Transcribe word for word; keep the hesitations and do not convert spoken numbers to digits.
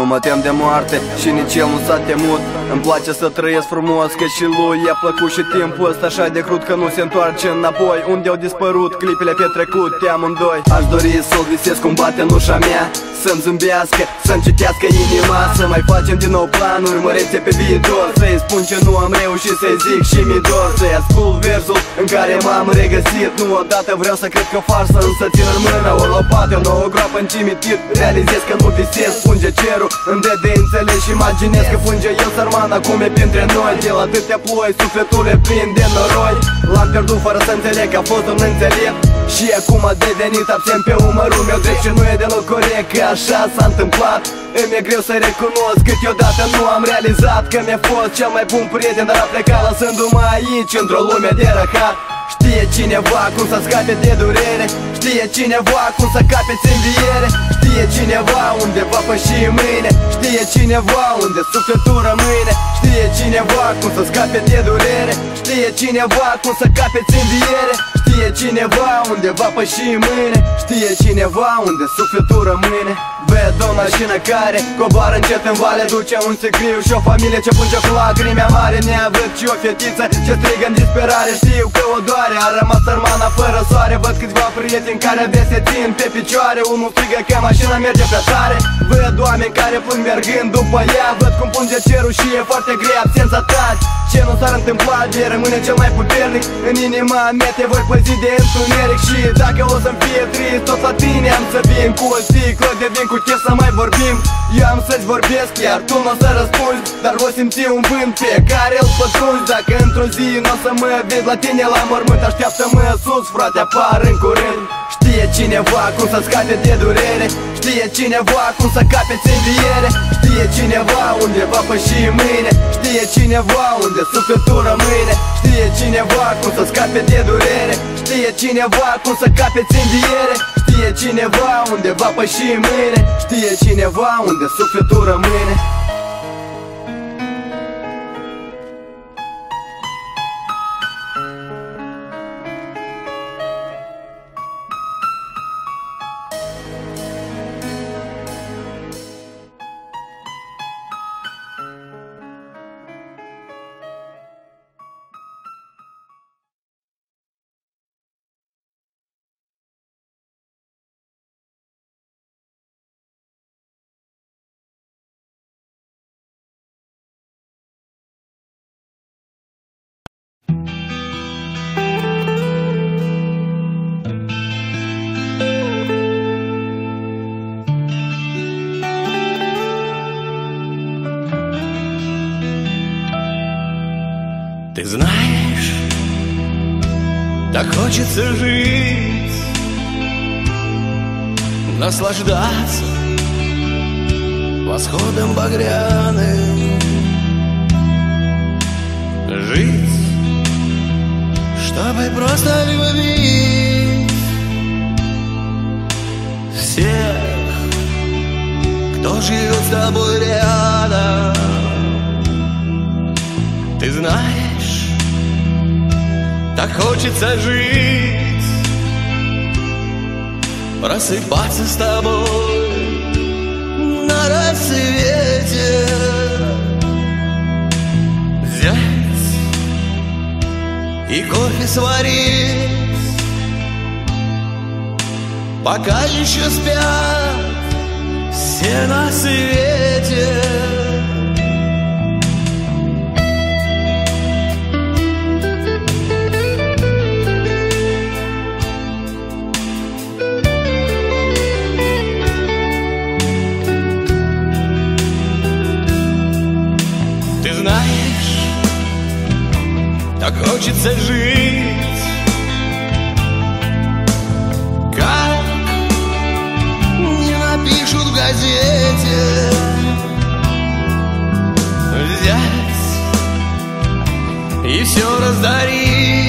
mă tem de moarte și nici el nu s-a temut. Îmi place să trăiesc frumos, că și lui i-a plăcut și timpul ăsta așa de crud că nu se întoarce înapoi. Unde au dispărut clipele petrecute amândoi? Aș dori să-l visez cum bate în ușa mea, să-mi zâmbească, să-mi citească inima, să mai facem din nou planuri mărețe pe viitor. Să-i spun ce nu am reușit, să-i zic și mi dor. Să-i ascult versul în care m-am regăsit. Nu odată vreau să cred că farsă, însă țin în mână o lopată, o nouă groapă în cimitir. Realizez că nu visez, punge cerul, îmi dă de înțeles și imaginez că plânge el sărman, acum e printre noi. De la atâtea ploi, sufletul e plin de noroi. L-am pierdut fără să înțeleg că a fost un înțelept și acum a devenit absent pe umărul meu drept. Și nu e deloc corect că așa s-a întâmplat. Îmi e greu să recunosc, câteodată nu am realizat că mi-a fost cel mai bun prieten, dar a plecat lăsându-mă aici într-o lume de rahat. Știe cineva cum să scape de durere, știe cineva cum să capeți înviere, știe cineva unde va păși mâine, știe cineva unde sufletul rămâne, știe cineva cum să scape de durere, știe cineva cum să capeți înviere, știe cineva unde va păși mâine, știe cineva unde sufletul rămâne. Ved o mașină care coboară încet în vale, duce un sicriu și o familie ce plânge cu lacrimi amare, neavând și o fetiță ce strigă în disperare. Știu că o doare, a rămas sărmana fără soare. Văd câțiva prieteni care abia se țin pe picioare. Unul strigă că mașina merge prea tare. Văd oameni care plâng mergând după ea. Văd cum plânge cerul și e foarte greu absența ta. Ce nu s-ar întâmpla de rămâne cel mai puternic. În inima mea te voi păzi de întuneric. Și dacă o să-mi fie trist, tot la tine am să vin cu o sticlă de vin cu chef să mai vorbim. Eu am să-ți vorbesc, iar tu n-o să răspunzi, dar voi simți un vânt pe care îl pătrunzi. Dacă într-o zi n-o să mă vezi la tine la mormânt, așteaptă-mă sus, frate, apar în curând. Știe cineva cum să scape de durere, știe cineva cum să capeți înviere, știe cineva unde va păși mâine, știe cineva unde sufletul rămâne, știe cineva cum să scape de durere, știe cineva cum să capeți înviere, știe cineva unde va păși mâine, știe cineva unde sufletul rămâne. Ты знаешь, так хочется жить, наслаждаться восходом багряным, жить, чтобы просто любить всех, кто живет с тобой рядом. Ты знаешь, так хочется жить, просыпаться с тобой на рассвете, взять и кофе сварить, пока еще спят все на свете. Так хочется жить, как не напишут в газете, взять и все раздарить.